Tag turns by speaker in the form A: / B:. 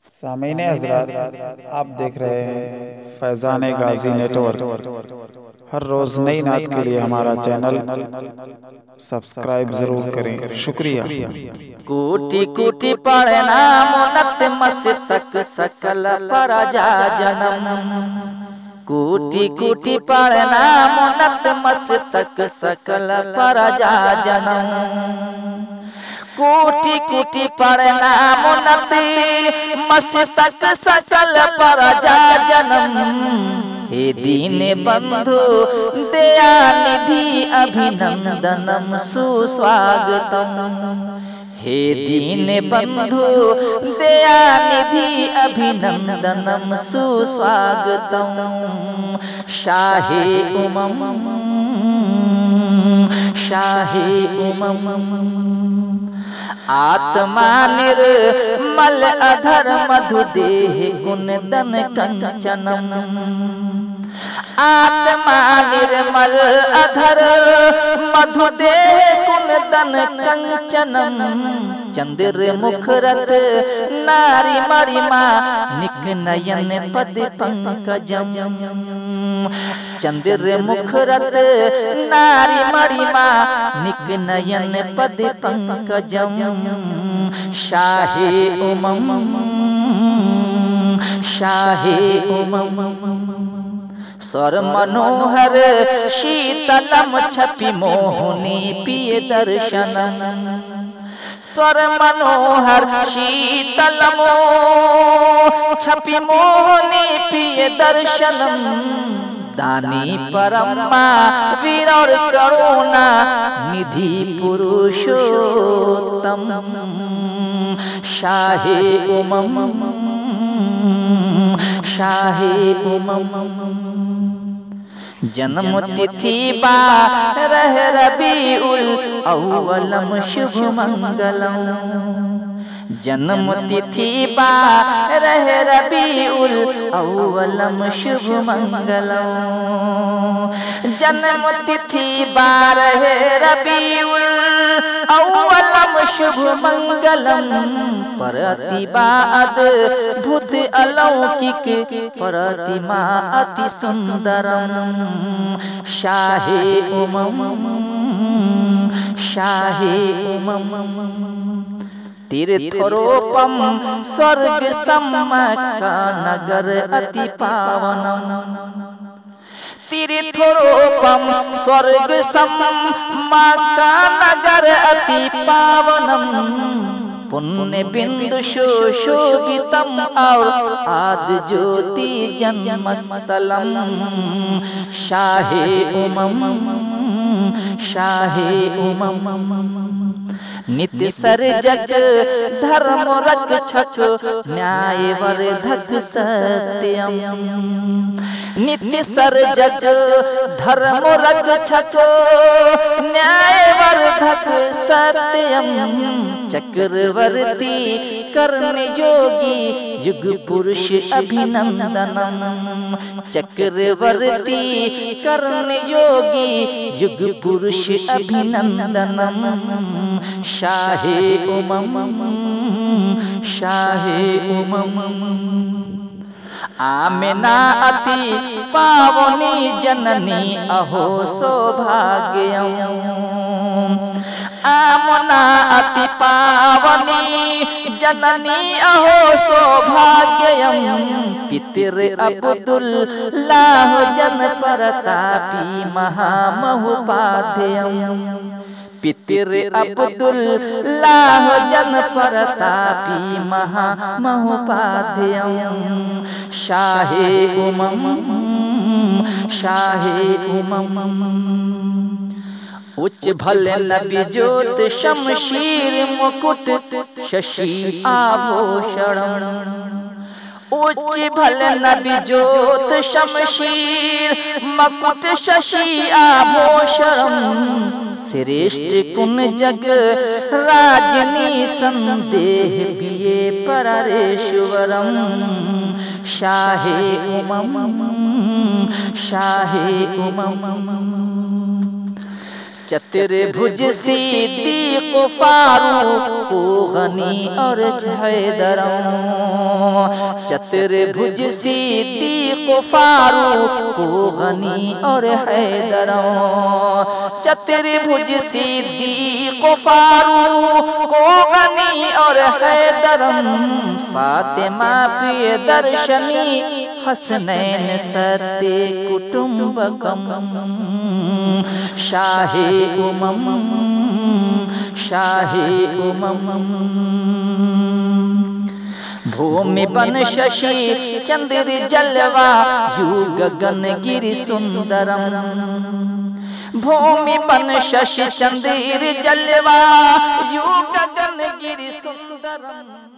A: सामीने हज़रात, आप देख रहे हैं फैज़ान गाज़ी नेटवर्क। हर रोज़ नई नात के लिए हमारा चैनल सब्सक्राइब ज़रूर करें, शुक्रिया।
B: कूटी कूटी पढ़ना मुनत मस्तक सकल परजा जनम। कूटी कूटी पढ़ना मुनत मस्तक सकल परजा जनम। कूटी कूटी पढ़ना मुनत मस्तक सकल परजा जनम। हे दीन बंधु दया निधि अभिनंदनम सुस्वागतम। हे दीन बंधु दया निधि अभिनंदनम सुस्वागतम। शाहे उमम शाहे उमम आत्मा निर्मल अधर मधु देह गुणदन कंचनम। आत्मा निर्मल अधर मधु देह गुणदन कंचनम। चंद्र मुखरत नारी मणिमा निक नयन पद पंकजम। चंद्र मुखरत नारी मणिमा निक नयन पद पंकजम। शाहे उमम शाहे उमम स्वर मनोहर शीतलम छपि मोहनी पिय दर्शनम। स्वर मनोहर शीतलम छपि मोहनी पिय दर्शनम। दानी परमा वीर और करुणा निधि पुरुषोत्तम। शाहे उमम शाहे उमम जन्म तिथि बारह रबीउल अव्वलम शुभ मंगलम। जन्म तिथि बारह रबीउल अव्वलम शुभ मंगलम। जन्म तिथि बारह रबीउल अव्वलम शुभ मंगलम। प्रतिभा अद्भुत अलौकिक प्रतिमा अति सुंदरम। शाहे उमम शाहे उमम तीर्थरूपम स्वर्ग सम्मका नगर अति पावनम। तीर्थरूपम स्वर्ग सम्मका नगर अति पावनम। पुण्य बिंदु सुशोभितम और आदि ज्योति जन्मस्थलम। शाहे उमम शाहे उमम नित्य सर्जक धर्म रक्षक न्याय वर्धक सत्यम। नित्य सर्जक धर्म रक्षक न्याय वर्धक सत्यम। चक्रवर्ती कर्ण योगी युग पुरुष अभिनंदनम। चक्रवर्ती कर्ण योगी युग पुरुष अभिनंदनम। शाहे उमम शाहे उमम आमिना अति पावनी जननी अहो सौभाग्यम। आमना अति पावनी जननी अहो सौभाग्यम। पितर अब्दुल्लाह जन प्रतापी महामहुपाध्यम। पितर अब्दुल्लाह जन प्रतापी महामहुपाध्यम। शाहे उमम शाहे उमम उच्च भल नबी ज्योत शमशीर मुकुट शशि आभूषण। उच्च भल नबी ज्योत शमशीर मुकुट शशि आभूषण। श्रेष्ठ पुन जग राजनी संदेह पिये परेश्वरम। शाहे उमम शाहे उमम चतुर्भुज सिद्दीक़ फारूक गनी और हैदर चतुर्भुज सिद्दीक़ फारूक गनी और हैदर, चतुर्भुज सिद्दीक़ फारूक गनी और हैदर, फातिमा प्रिय दर्शनी हसनैन सत्य कुटुंबकम, शाहे उमम शाहे उमम। भूमि बन शशि चंद्र जलवा यू गगन गिरि सुंदरम, भूमि बन शशि चंद्र जलवा यू गगन गिरि सुंदरम।